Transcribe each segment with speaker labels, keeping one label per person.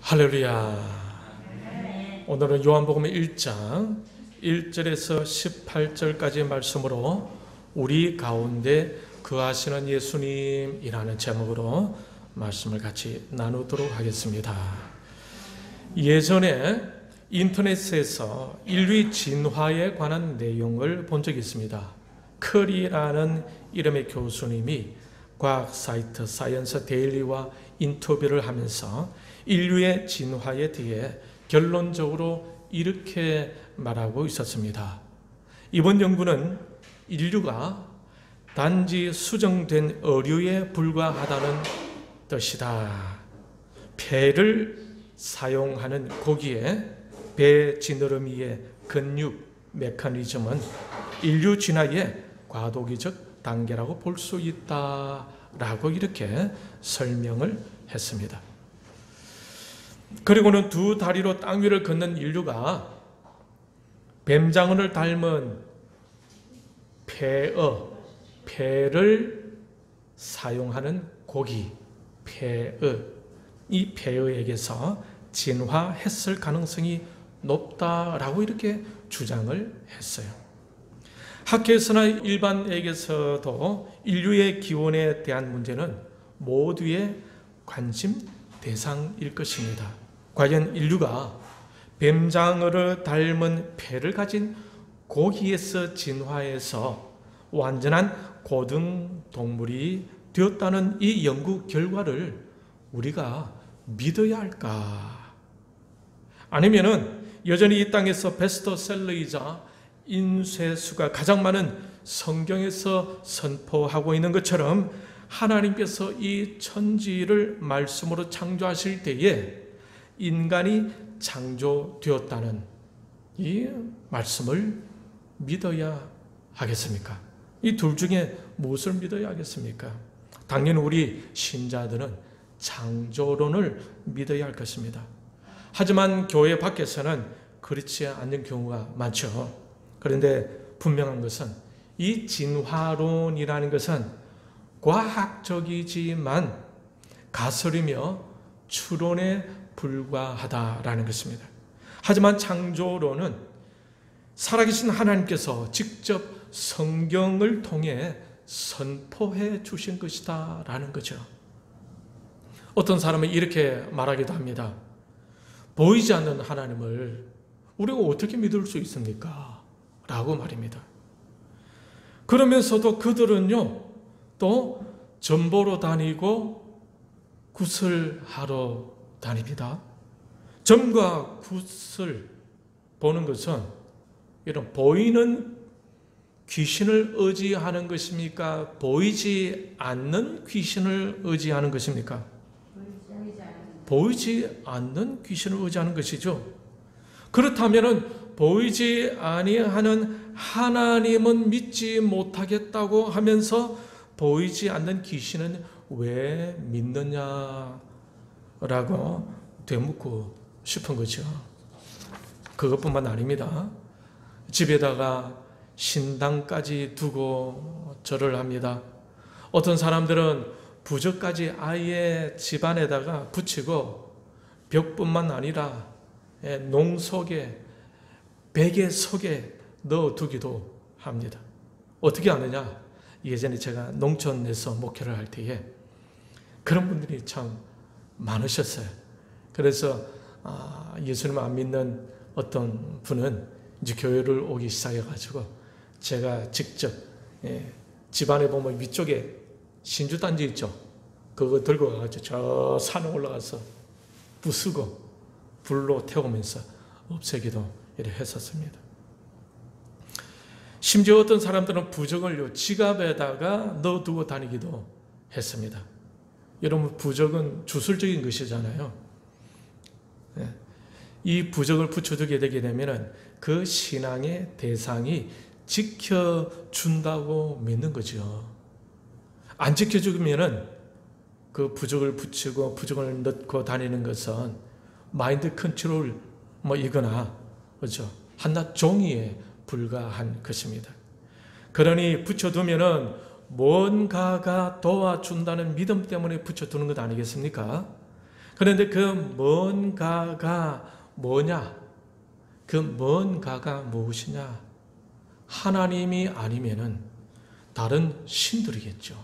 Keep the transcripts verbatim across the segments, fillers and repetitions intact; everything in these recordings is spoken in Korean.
Speaker 1: 할렐루야. 오늘은 요한복음 일 장 일 절에서 십팔 절까지 말씀으로 우리 가운데 거하시는 예수님이라는 제목으로 말씀을 같이 나누도록 하겠습니다. 예전에 인터넷에서 인류 진화에 관한 내용을 본 적이 있습니다. 커리라는 이름의 교수님이 과학 사이트 사이언스 데일리와 인터뷰를 하면서 인류의 진화에 대해 결론적으로 이렇게 말하고 있었습니다. 이번 연구는 인류가 단지 수정된 어류에 불과하다는 뜻이다. 폐를 사용하는 고기의 배 지느러미의 근육 메커니즘은 인류 진화의 과도기적 단계라고 볼 수 있다라고 이렇게 설명을 했습니다. 그리고는 두 다리로 땅 위를 걷는 인류가 뱀장어를 닮은 폐어, 폐를 사용하는 고기, 폐어, 이 폐어에게서 진화했을 가능성이 높다라고 이렇게 주장을 했어요. 학계에서나 일반에게서도 인류의 기원에 대한 문제는 모두의 관심 대상일 것입니다. 과연 인류가 뱀장어를 닮은 폐를 가진 고기에서 진화해서 완전한 고등동물이 되었다는 이 연구 결과를 우리가 믿어야 할까? 아니면은 여전히 이 땅에서 베스트셀러이자 인쇄수가 가장 많은 성경에서 선포하고 있는 것처럼 하나님께서 이 천지를 말씀으로 창조하실 때에 인간이 창조되었다는 이 말씀을 믿어야 하겠습니까? 이 둘 중에 무엇을 믿어야 하겠습니까? 당연히 우리 신자들은 창조론을 믿어야 할 것입니다. 하지만 교회 밖에서는 그렇지 않는 경우가 많죠. 그런데 분명한 것은 이 진화론이라는 것은 과학적이지만 가설이며 추론에 불과하다라는 것입니다. 하지만 창조론은 살아계신 하나님께서 직접 성경을 통해 선포해 주신 것이다 라는 거죠. 어떤 사람은 이렇게 말하기도 합니다. 보이지 않는 하나님을 우리가 어떻게 믿을 수 있습니까? 라고 말입니다. 그러면서도 그들은요, 또 점보러 다니고 굿을 하러 다닙니다. 점과 굿을 보는 것은 이런 보이는 귀신을 의지하는 것입니까? 보이지 않는 귀신을 의지하는 것입니까? 보이지 않는 귀신을 의지하는 것이죠. 그렇다면 보이지 아니하는 하나님은 믿지 못하겠다고 하면서 보이지 않는 귀신은 왜 믿느냐라고 되묻고 싶은 거죠. 그것뿐만 아닙니다. 집에다가 신당까지 두고 절을 합니다. 어떤 사람들은 부적까지 아예 집안에다가 붙이고 벽뿐만 아니라 농 속에 베개 속에 넣어두기도 합니다. 어떻게 하느냐? 예전에 제가 농촌에서 목회를 할 때에 그런 분들이 참 많으셨어요. 그래서 예수님 안 믿는 어떤 분은 이제 교회를 오기 시작해가지고 제가 직접 집안에 보면 위쪽에 신주단지 있죠. 그거 들고 가가지고 저 산에 올라가서 부수고 불로 태우면서 없애기도 이렇게 했었습니다. 심지어 어떤 사람들은 부적을 지갑에다가 넣어두고 다니기도 했습니다. 여러분, 부적은 주술적인 것이잖아요. 이 부적을 붙여두게 되게 되면 그 신앙의 대상이 지켜준다고 믿는 거죠. 안 지켜주면 그 부적을 붙이고 부적을 넣고 다니는 것은 마인드 컨트롤 뭐 이거나 그렇죠. 한낱 종이에 불과한 것입니다. 그러니 붙여두면은 뭔가가 도와준다는 믿음 때문에 붙여두는 것 아니겠습니까? 그런데 그 뭔가가 뭐냐? 그 뭔가가 무엇이냐? 하나님이 아니면은 다른 신들이겠죠.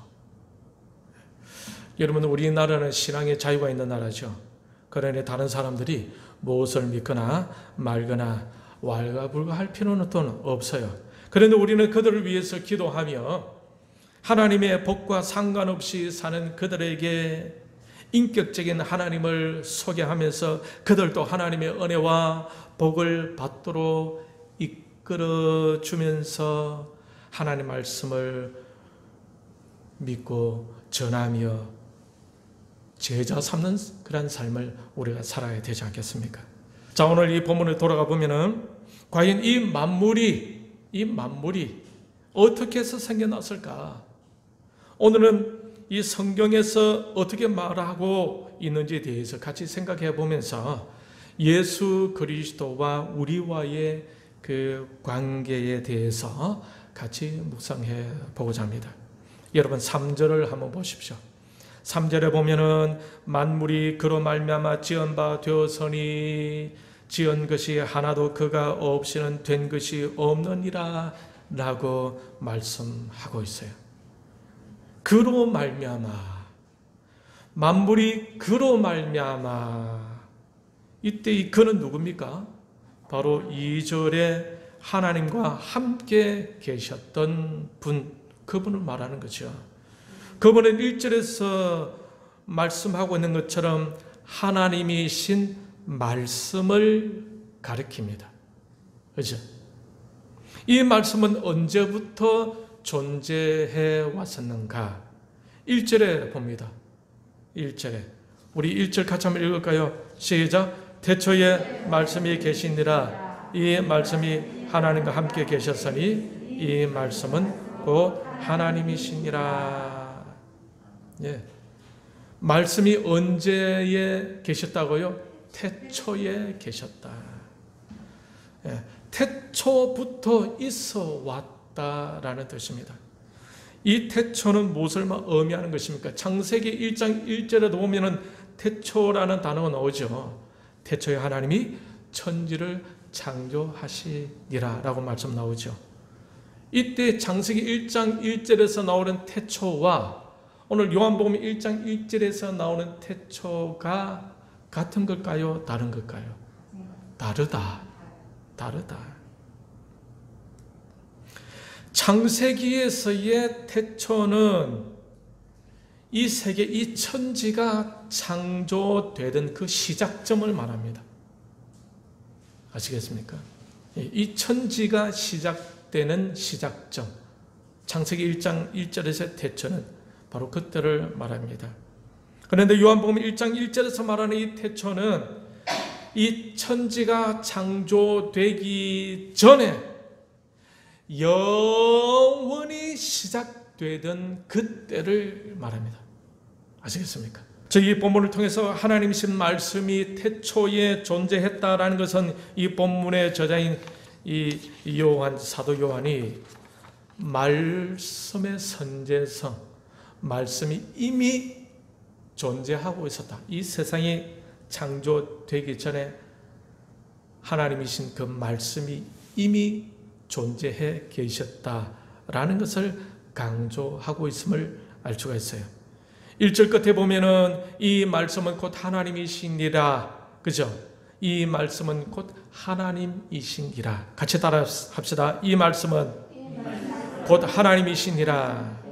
Speaker 1: 여러분, 우리나라는 신앙의 자유가 있는 나라죠. 그러니 다른 사람들이 무엇을 믿거나 말거나 왈가불가할 필요는 또 없어요. 그런데 우리는 그들을 위해서 기도하며 하나님의 복과 상관없이 사는 그들에게 인격적인 하나님을 소개하면서 그들도 하나님의 은혜와 복을 받도록 이끌어 주면서 하나님 말씀을 믿고 전하며 제자 삼는 그런 삶을 우리가 살아야 되지 않겠습니까? 자, 오늘 이 본문을 돌아가 보면은 과연 이 만물이 이 만물이 어떻게 해서 생겨났을까? 오늘은 이 성경에서 어떻게 말하고 있는지에 대해서 같이 생각해 보면서 예수 그리스도와 우리와의 그 관계에 대해서 같이 묵상해 보고자 합니다. 여러분, 삼 절을 한번 보십시오. 삼 절에 보면은 만물이 그로 말미암아 지은 바 되었으니 지은 것이 하나도 그가 없이는 된 것이 없느니라 라고 말씀하고 있어요. 그로 말미암아, 만물이 그로 말미암아. 이때 이 그는 누굽니까? 바로 이 절에 하나님과 함께 계셨던 분, 그분을 말하는 거죠. 그분은 일 절에서 말씀하고 있는 것처럼 하나님이신 말씀을 가리킵니다. 그죠? 이 말씀은 언제부터 존재해 왔었는가? 일 절에 봅니다. 일 절에. 우리 일 절 같이 한번 읽을까요? 시작. 태초에 말씀이 계시니라. 이 말씀이 하나님과 함께 계셨으니 이 말씀은 곧 하나님이시니라. 예. 말씀이 언제에 계셨다고요? 태초에 계셨다. 예. 태초부터 있어 왔다라는 뜻입니다. 이 태초는 무엇을 의미하는 것입니까? 창세기 일 장 일 절에도 보면은 태초라는 단어가 나오죠. 태초에 하나님이 천지를 창조하시니라 라고 말씀 나오죠. 이때 창세기 일 장 일 절에서 나오는 태초와 오늘 요한복음 일 장 일 절에서 나오는 태초가 같은 걸까요? 다른 걸까요? 다르다. 다르다. 창세기에서의 태초는 이 세계, 이 천지가 창조되던 그 시작점을 말합니다. 아시겠습니까? 이 천지가 시작되는 시작점, 창세기 일 장 일 절에서의 태초는 바로 그때를 말합니다. 그런데 요한복음 일 장 일 절에서 말하는 이 태초는 이 천지가 창조되기 전에 영원히 시작되던 그때를 말합니다. 아시겠습니까? 이 본문을 통해서 하나님이신 말씀이 태초에 존재했다라는 것은 이 본문의 저자인 이 요한, 사도 요한이 말씀의 선제성, 말씀이 이미 존재하고 있었다. 이 세상이 창조되기 전에 하나님이신 그 말씀이 이미 존재해 계셨다라는 것을 강조하고 있음을 알 수가 있어요. 일 절 끝에 보면은 이 말씀은 곧 하나님이시니라. 그죠? 이 말씀은 곧 하나님이시니라. 같이 따라 합시다. 이 말씀은 곧 하나님이시니라.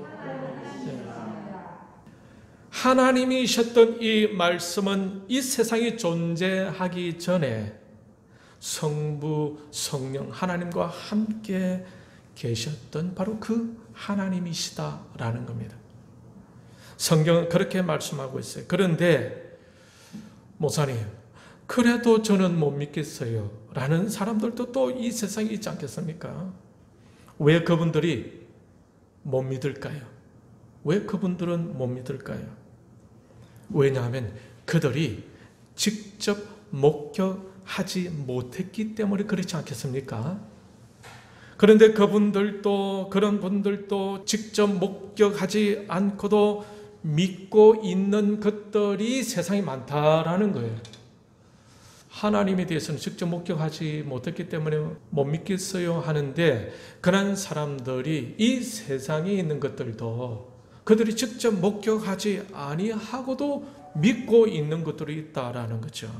Speaker 1: 하나님이셨던 이 말씀은 이 세상이 존재하기 전에 성부, 성령, 하나님과 함께 계셨던 바로 그 하나님이시다라는 겁니다. 성경은 그렇게 말씀하고 있어요. 그런데 목사님, 그래도 저는 못 믿겠어요 라는 사람들도 또 이 세상에 있지 않겠습니까? 왜 그분들이 못 믿을까요? 왜 그분들은 못 믿을까요? 왜냐하면 그들이 직접 목격하지 못했기 때문에 그렇지 않겠습니까? 그런데 그분들도, 그런 분들도 직접 목격하지 않고도 믿고 있는 것들이 세상에 많다라는 거예요. 하나님에 대해서는 직접 목격하지 못했기 때문에 못 믿겠어요 하는데, 그런 사람들이 이 세상에 있는 것들도 그들이 직접 목격하지 아니하고도 믿고 있는 것들이 있다라는 거죠.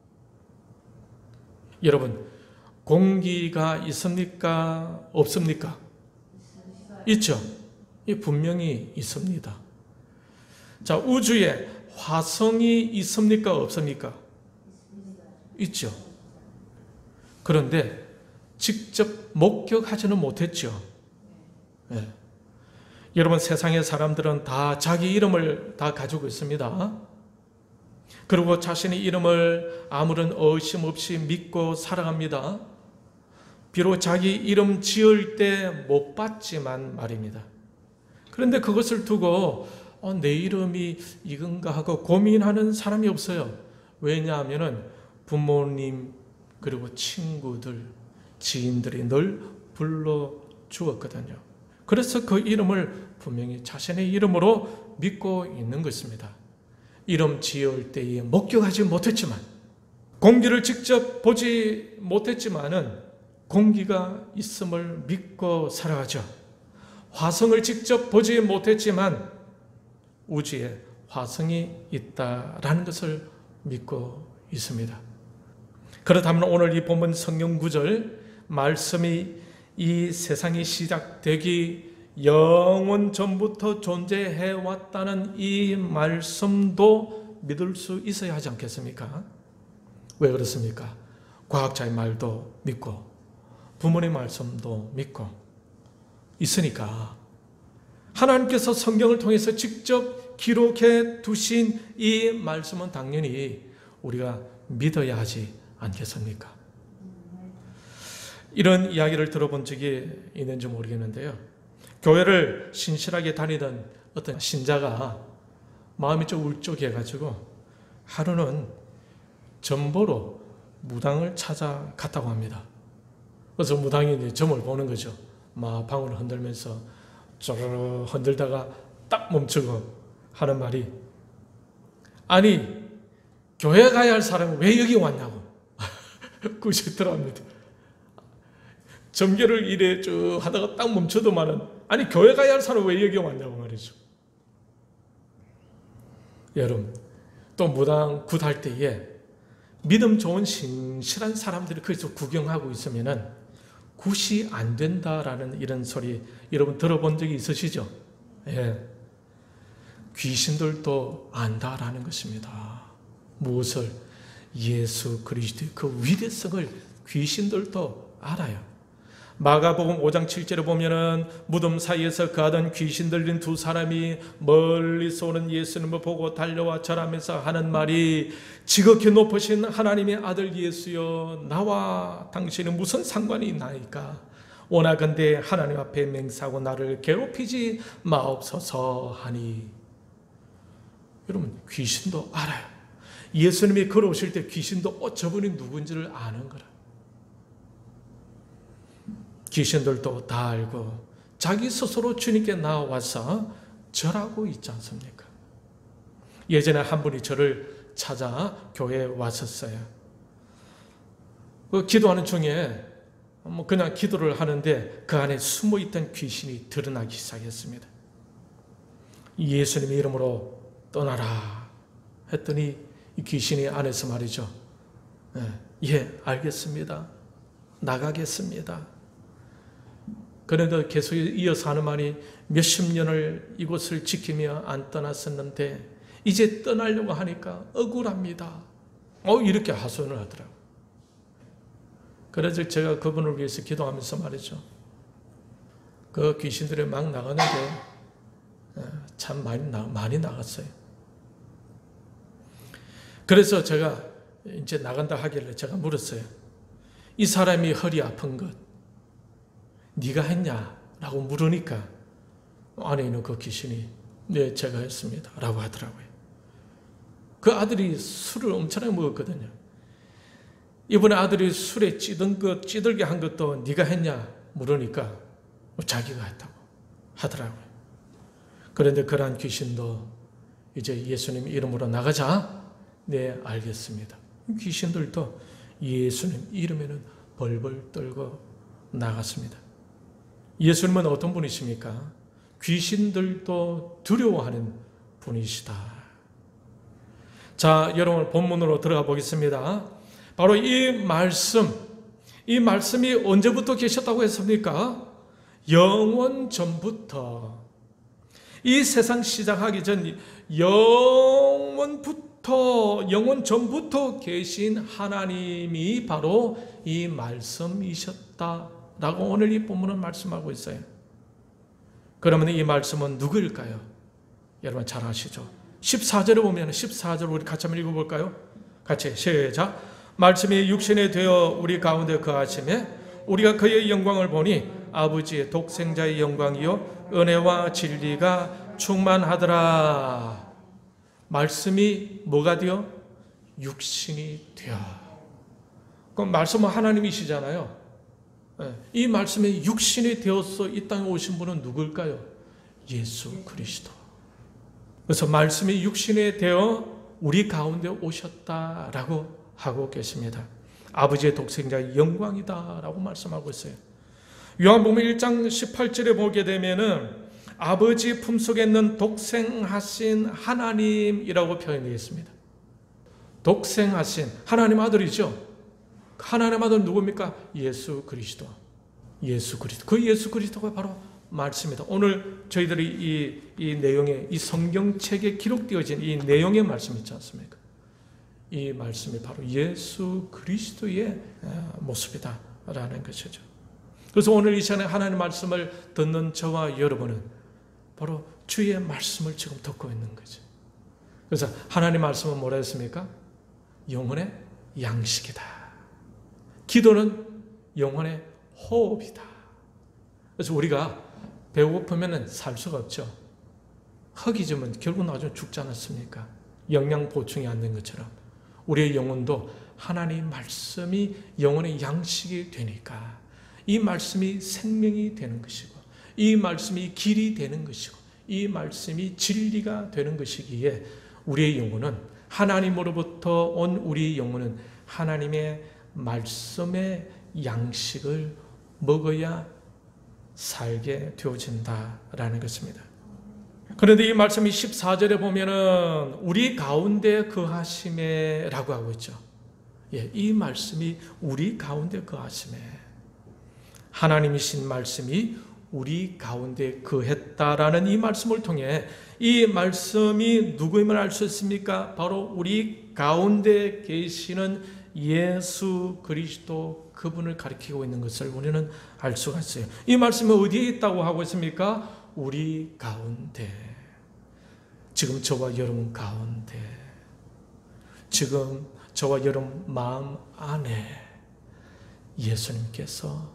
Speaker 1: 여러분, 공기가 있습니까? 없습니까? 있죠. 이 분명히 있습니다. 자, 우주에 화성이 있습니까? 없습니까? 있죠. 그런데 직접 목격하지는 못했죠. 네. 여러분, 세상의 사람들은 다 자기 이름을 다 가지고 있습니다. 그리고 자신의 이름을 아무런 의심 없이 믿고 살아갑니다. 비록 자기 이름 지을 때 못 봤지만 말입니다. 그런데 그것을 두고 어, 내 이름이 이건가 하고 고민하는 사람이 없어요. 왜냐하면 부모님 그리고 친구들, 지인들이 늘 불러주었거든요. 그래서 그 이름을 분명히 자신의 이름으로 믿고 있는 것입니다. 이름 지을 때에 목격하지 못했지만, 공기를 직접 보지 못했지만은 공기가 있음을 믿고 살아가죠. 화성을 직접 보지 못했지만 우주에 화성이 있다라는 것을 믿고 있습니다. 그렇다면 오늘 이 본문 성경 구절 말씀이 이 세상이 시작되기 영원 전부터 존재해 왔다는 이 말씀도 믿을 수 있어야 하지 않겠습니까? 왜 그렇습니까? 과학자의 말도 믿고 부모님 말씀도 믿고 있으니까, 하나님께서 성경을 통해서 직접 기록해 두신 이 말씀은 당연히 우리가 믿어야 하지 않겠습니까? 이런 이야기를 들어본 적이 있는지 모르겠는데요. 교회를 신실하게 다니던 어떤 신자가 마음이 좀 울적해가지고 하루는 점보로 무당을 찾아갔다고 합니다. 그래서 무당이 이제 점을 보는 거죠. 막 방울을 흔들면서 쪼르르 흔들다가 딱 멈추고 하는 말이, 아니 교회 가야 할 사람은 왜 여기 왔냐고 꾸짖더랍니다. 점괘를 이래 쭉 하다가 딱 멈춰도만은, 아니 교회 가야 할 사람은 왜 여기 왔냐고 말이죠. 여러분, 또 무당 굿할 때에 믿음 좋은 신실한 사람들이 거기서 구경하고 있으면은 굿이 안 된다라는 이런 소리 여러분 들어본 적이 있으시죠? 예. 귀신들도 안다라는 것입니다. 무엇을? 예수 그리스도의 그 위대성을 귀신들도 알아요. 마가복음 오 장 칠 절에 보면은 무덤 사이에서 거하던 귀신 들린 두 사람이 멀리서 오는 예수님을 보고 달려와 절하면서 하는 말이, 지극히 높으신 하나님의 아들 예수여, 나와 당신은 무슨 상관이 있나이까? 원하건대 하나님 앞에 맹세하고 나를 괴롭히지 마옵소서 하니. 여러분, 귀신도 알아요. 예수님이 걸어오실 때 귀신도 어, 저분이 누군지를 아는 거라. 귀신들도 다 알고 자기 스스로 주님께 나와서 절하고 있지 않습니까? 예전에 한 분이 저를 찾아 교회에 왔었어요. 그 기도하는 중에 뭐 그냥 기도를 하는데 그 안에 숨어있던 귀신이 드러나기 시작했습니다. 예수님의 이름으로 떠나라 했더니 이 귀신이 안에서 말이죠. 예, 예, 알겠습니다. 나가겠습니다. 그런데 계속 이어서 하는 말이, 몇십 년을 이곳을 지키며 안 떠났었는데 이제 떠나려고 하니까 억울합니다. 어, 이렇게 하소연을 하더라고요. 그래서 제가 그분을 위해서 기도하면서 말이죠. 그 귀신들이 막 나가는데 참 많이, 나, 많이 나갔어요. 그래서 제가 이제 나간다 하길래 제가 물었어요. 이 사람이 허리 아픈 것 네가 했냐? 라고 물으니까 안에 있는 그 귀신이 네, 제가 했습니다. 라고 하더라고요. 그 아들이 술을 엄청나게 먹었거든요. 이번에 아들이 술에 찌든 것, 찌들게 한 것도 네가 했냐? 물으니까 자기가 했다고 하더라고요. 그런데 그러한 귀신도 이제 예수님 이름으로 나가자. 네, 알겠습니다. 귀신들도 예수님 이름에는 벌벌 떨고 나갔습니다. 예수님은 어떤 분이십니까? 귀신들도 두려워하는 분이시다. 자, 여러분 본문으로 들어가 보겠습니다. 바로 이 말씀, 이 말씀이 언제부터 계셨다고 했습니까? 영원 전부터, 이 세상 시작하기 전 영원부터, 영원 전부터 계신 하나님이 바로 이 말씀이셨다라고 오늘 이 본문은 말씀하고 있어요. 그러면 이 말씀은 누구일까요? 여러분 잘 아시죠? 십사 절에 보면 십사 절 우리 같이 한번 읽어볼까요? 같이 시작. 말씀이 육신이 되어 우리 가운데 거하심에 우리가 그의 영광을 보니 아버지의 독생자의 영광이요 은혜와 진리가 충만하더라. 말씀이 뭐가 되어? 육신이 되어. 그럼 말씀은 하나님이시잖아요. 이 말씀이 육신이 되어서 이 땅에 오신 분은 누굴까요? 예수 그리스도. 그래서 말씀이 육신이 되어 우리 가운데 오셨다라고 하고 계십니다. 아버지의 독생자의 영광이다라고 말씀하고 있어요. 요한복음 일 장 십팔 절에 보게 되면은 아버지 품속에 있는 독생하신 하나님이라고 표현되어 있습니다. 독생하신 하나님 아들이죠. 하나님 아들 누굽니까? 예수 그리스도. 예수 그리스도. 그 예수 그리스도가 바로 말씀이다. 오늘 저희들이 이, 이 내용에, 이 성경책에 기록되어진 이 내용의 말씀 있지 않습니까? 이 말씀이 바로 예수 그리스도의 모습이다라는 것이죠. 그래서 오늘 이 시간에 하나님의 말씀을 듣는 저와 여러분은 바로 주의 말씀을 지금 듣고 있는 거죠. 그래서 하나님의 말씀은 뭐라 했습니까? 영혼의 양식이다. 기도는 영혼의 호흡이다. 그래서 우리가 배고프면 살 수가 없죠. 허기 지면 결국 나중에 죽지 않았습니까? 영양 보충이 안 된 것처럼 우리의 영혼도 하나님의 말씀이 영혼의 양식이 되니까 이 말씀이 생명이 되는 것이고 이 말씀이 길이 되는 것이고 이 말씀이 진리가 되는 것이기에 우리의 영혼은 하나님으로부터 온 우리의 영혼은 하나님의 말씀의 양식을 먹어야 살게 되어진다라는 것입니다. 그런데 이 말씀이 십사 절에 보면은 우리 가운데 거하심에 라고 하고 있죠. 예, 이 말씀이 우리 가운데 거하심에 하나님이신 말씀이 우리 가운데 거했다라는 이 말씀을 통해 이 말씀이 누구임을 알 수 있습니까? 바로 우리 가운데 계시는 예수 그리스도 그분을 가리키고 있는 것을 우리는 알 수가 있어요. 이 말씀이 어디에 있다고 하고 있습니까? 우리 가운데. 지금 저와 여러분 가운데. 지금 저와 여러분 마음 안에 예수님께서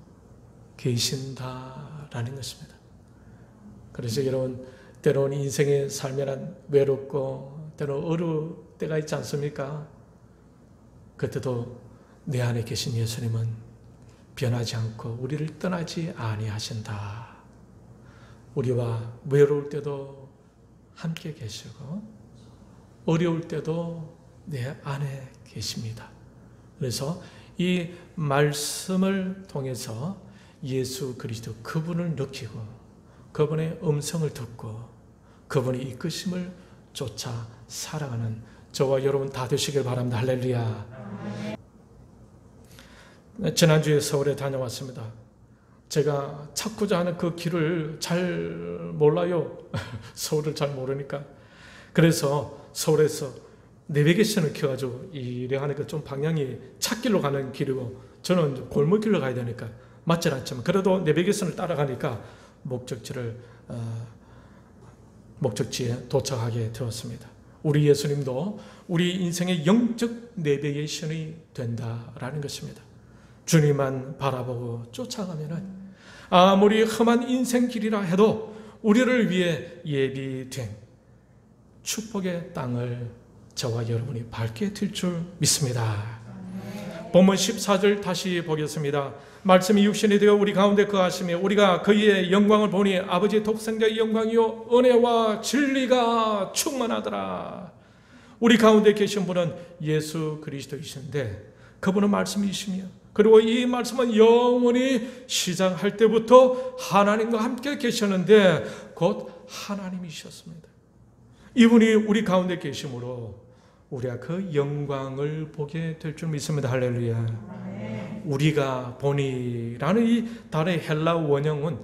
Speaker 1: 계신다라는 것입니다. 그래서 여러분 때로는 인생의 삶에는 외롭고 때로 어려울 때가 있지 않습니까? 그때도 내 안에 계신 예수님은 변하지 않고 우리를 떠나지 아니하신다. 우리와 외로울 때도 함께 계시고 어려울 때도 내 안에 계십니다. 그래서 이 말씀을 통해서 예수 그리스도 그분을 느끼고 그분의 음성을 듣고 그분의 이끄심을 쫓아 살아가는 저와 여러분 다 되시길 바랍니다. 할렐루야. 지난주에 서울에 다녀왔습니다. 제가 찾고자 하는 그 길을 잘 몰라요. 서울을 잘 모르니까. 그래서 서울에서 내비게이션을 켜가지고 이래 하니까 좀 방향이 찾길로 가는 길이고 저는 골목길로 가야 되니까 맞질 않지만 그래도 내비게이션을 따라가니까 목적지를 어, 목적지에 도착하게 되었습니다. 우리 예수님도 우리 인생의 영적 내비게이션이 된다라는 것입니다. 주님만 바라보고 쫓아가면은 아무리 험한 인생 길이라 해도 우리를 위해 예비된 축복의 땅을 저와 여러분이 밟게 될 줄 믿습니다. 본문 십사 절 다시 보겠습니다. 말씀이 육신이 되어 우리 가운데 거하시며 우리가 그의 영광을 보니 아버지 독생자의 영광이요 은혜와 진리가 충만하더라. 우리 가운데 계신 분은 예수 그리스도이신데 그분은 말씀이시며 그리고 이 말씀은 영원히 시작할 때부터 하나님과 함께 계셨는데 곧 하나님이셨습니다. 이분이 우리 가운데 계심으로 우리가 그 영광을 보게 될 줄 믿습니다. 할렐루야. 우리가 보니라는 이 단어의 헬라 원형은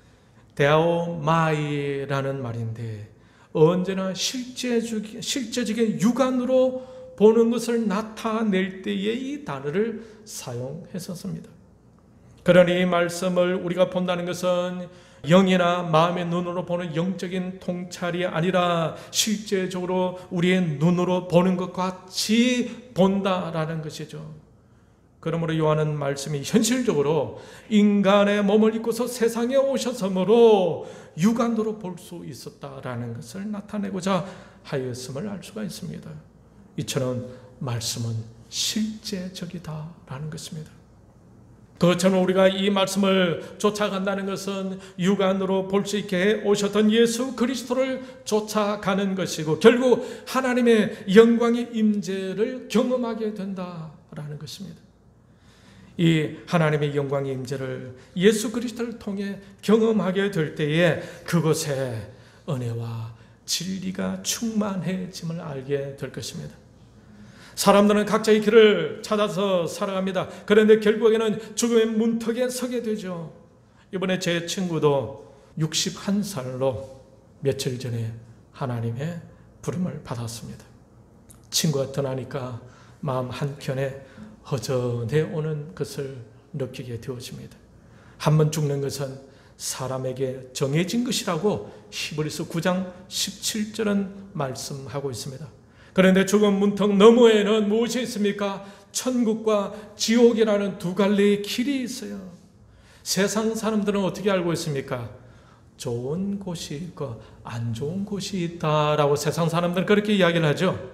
Speaker 1: 데아오마이라는 말인데 언제나 실제적, 실제적인 육안으로 보는 것을 나타낼 때에 이 단어를 사용했었습니다. 그러니 이 말씀을 우리가 본다는 것은 영이나 마음의 눈으로 보는 영적인 통찰이 아니라 실제적으로 우리의 눈으로 보는 것 같이 본다라는 것이죠. 그러므로 요한은 말씀이 현실적으로 인간의 몸을 입고서 세상에 오셨으므로 육안으로 볼 수 있었다라는 것을 나타내고자 하였음을 알 수가 있습니다. 이처럼 말씀은 실제적이다라는 것입니다. 그것처럼 우리가 이 말씀을 쫓아간다는 것은 육안으로 볼 수 있게 오셨던 예수 그리스도를 쫓아가는 것이고 결국 하나님의 영광의 임재를 경험하게 된다라는 것입니다. 이 하나님의 영광의 임재를 예수 그리스도를 통해 경험하게 될 때에 그곳에 은혜와 진리가 충만해짐을 알게 될 것입니다. 사람들은 각자의 길을 찾아서 살아갑니다. 그런데 결국에는 죽음의 문턱에 서게 되죠. 이번에 제 친구도 육십일 살로 며칠 전에 하나님의 부름을 받았습니다. 친구가 떠나니까 마음 한켠에 허전해 오는 것을 느끼게 되어집니다. 한 번 죽는 것은 사람에게 정해진 것이라고 히브리서 구 장 십칠 절은 말씀하고 있습니다. 그런데 죽음 문턱 너머에는 무엇이 있습니까? 천국과 지옥이라는 두 갈래의 길이 있어요. 세상 사람들은 어떻게 알고 있습니까? 좋은 곳이 있고 안 좋은 곳이 있다라고 세상 사람들은 그렇게 이야기를 하죠.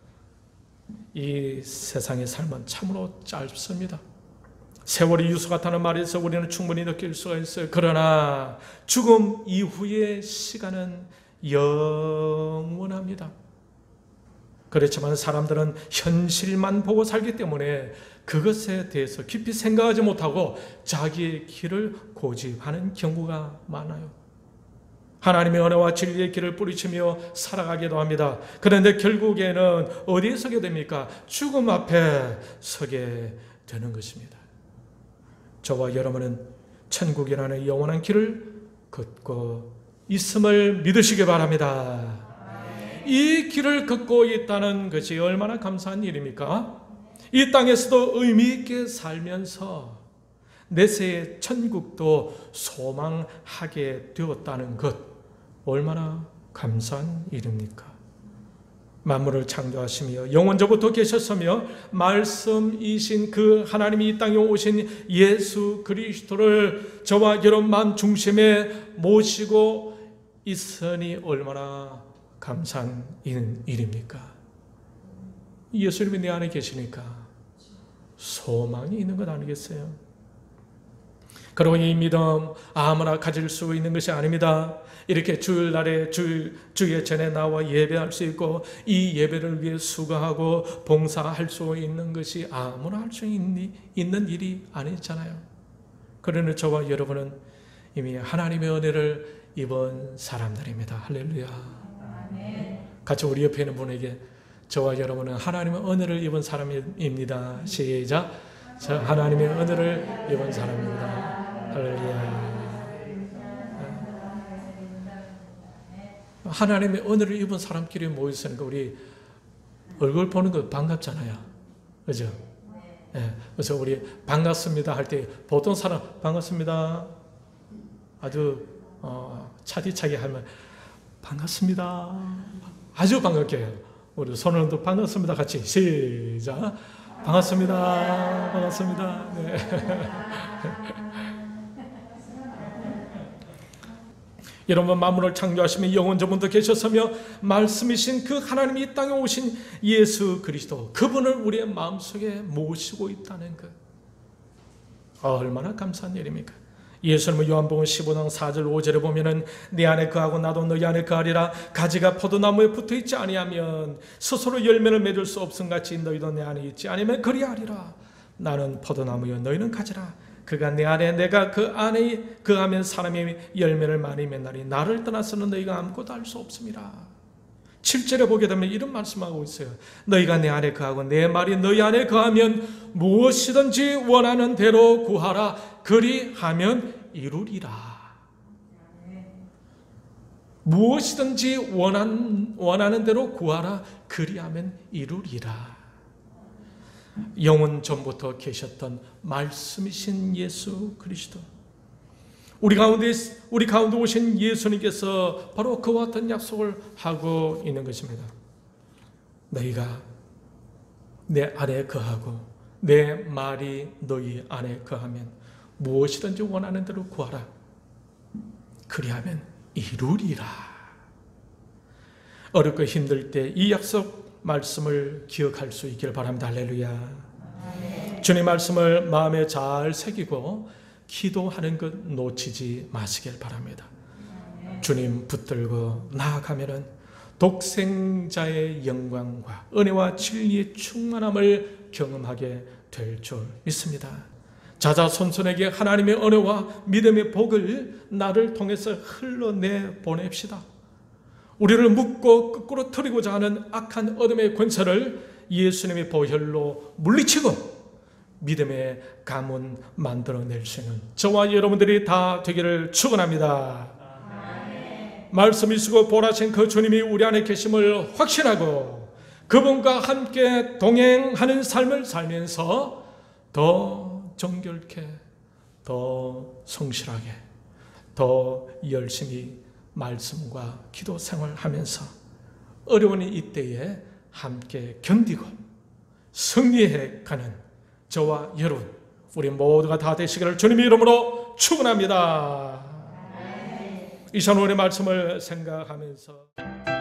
Speaker 1: 이 세상의 삶은 참으로 짧습니다. 세월이 유수 같다는 말에서 우리는 충분히 느낄 수가 있어요. 그러나 죽음 이후의 시간은 영원합니다. 그렇지만 사람들은 현실만 보고 살기 때문에 그것에 대해서 깊이 생각하지 못하고 자기의 길을 고집하는 경우가 많아요. 하나님의 은혜와 진리의 길을 뿌리치며 살아가기도 합니다. 그런데 결국에는 어디에 서게 됩니까? 죽음 앞에 서게 되는 것입니다. 저와 여러분은 천국이라는 영원한 길을 걷고 있음을 믿으시기 바랍니다. 이 길을 걷고 있다는 것이 얼마나 감사한 일입니까? 이 땅에서도 의미 있게 살면서 내세의 천국도 소망하게 되었다는 것 얼마나 감사한 일입니까? 만물을 창조하시며 영원전부터 계셨으며 말씀이신 그 하나님이 이 땅에 오신 예수 그리스도를 저와 여러분 마음 중심에 모시고 있으니 얼마나 감사한 일입니까? 예수님이 내 안에 계시니까 소망이 있는 것 아니겠어요? 그리고 이 믿음 아무나 가질 수 있는 것이 아닙니다. 이렇게 주일날에 주, 주의 전에 나와 예배할 수 있고 이 예배를 위해 수고하고 봉사할 수 있는 것이 아무나 할 수 있는 일이 아니잖아요. 그러나 저와 여러분은 이미 하나님의 은혜를 입은 사람들입니다. 할렐루야. 아멘. 같이 우리 옆에 있는 분에게 저와 여러분은 하나님의 은혜를 입은 사람입니다. 시작. 저 하나님의 은혜를 입은 사람입니다. 할렐루야. 하나님의 은혜를 입은 사람끼리 모였으니까 우리 얼굴 보는 거 반갑잖아요. 그죠? 네. 그래서 우리 반갑습니다 할 때 보통 사람 반갑습니다. 아주 어, 차디차게 하면 반갑습니다. 아주 반갑게 해요. 우리 손을 또 반갑습니다 같이 시작. 반갑습니다. 반갑습니다. 네. 여러분 만물을 창조하시며 영원전부터 계셨으며 말씀이신 그 하나님이 이 땅에 오신 예수 그리스도 그분을 우리의 마음속에 모시고 있다는 것 아, 얼마나 감사한 일입니까? 예수님은 요한복음 십오 장 사 절 오 절에 보면은 내 안에 거하고 나도 너희 안에 거하리라. 가지가 포도나무에 붙어있지 아니하면 스스로 열매를 맺을 수 없음같이 너희도 내 안에 있지 아니면 그리하리라. 나는 포도나무여 너희는 가지라. 그가 내 안에 내가 그 안에 거하면 사람이 열매를 많이 맺나니 나를 떠나서는 너희가 아무것도 할 수 없습니다. 칠 절에 보게 되면 이런 말씀하고 있어요. 너희가 내 안에 거하고 내 말이 너희 안에 거하면 무엇이든지 원하는 대로 구하라. 그리하면 이루리라. 무엇이든지 원한, 원하는 대로 구하라. 그리하면 이루리라. 영원 전부터 계셨던 말씀이신 예수 그리스도, 우리 가운데 우리 가운데 오신 예수님께서 바로 그와 같은 약속을 하고 있는 것입니다. 너희가 내 안에 거하고 내 말이 너희 안에 거하면 무엇이든지 원하는 대로 구하라. 그리하면 이루리라. 어렵고 힘들 때 이 약속 말씀을 기억할 수 있기를 바랍니다. 할렐루야. 주님 말씀을 마음에 잘 새기고 기도하는 것 놓치지 마시길 바랍니다. 주님 붙들고 나아가면은 독생자의 영광과 은혜와 진리의 충만함을 경험하게 될 줄 믿습니다. 자자손손에게 하나님의 은혜와 믿음의 복을 나를 통해서 흘러내 보냅시다. 우리를 묶고 거꾸로 틀리고자 하는 악한 어둠의 권세를 예수님의 보혈로 물리치고 믿음의 가문 만들어낼 수 있는 저와 여러분들이 다 되기를 축원합니다. 말씀이 쓰고 보라신 그 주님이 우리 안에 계심을 확신하고 그분과 함께 동행하는 삶을 살면서 더 정결케, 더 성실하게, 더 열심히 말씀과 기도 생활하면서 어려운 이때에 함께 견디고 승리해 가는 저와 여러분, 우리 모두가 다 되시기를 주님의 이름으로 축원합니다. 이 시간 우리 말씀을 생각하면서